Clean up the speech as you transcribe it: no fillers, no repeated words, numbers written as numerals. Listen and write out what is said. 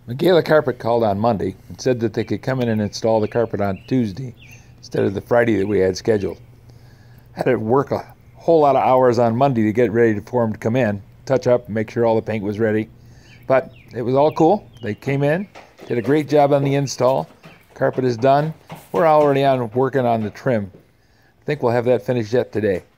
Migala Carpet called on Monday and said that they could come in and install the carpet on Tuesday instead of the Friday that we had scheduled. Had to work a whole lot of hours on Monday to get ready for them to come in, touch up, make sure all the paint was ready. But it was all cool. They came in, did a great job on the install. Carpet is done. We're already working on the trim. I think we'll have that finished yet today.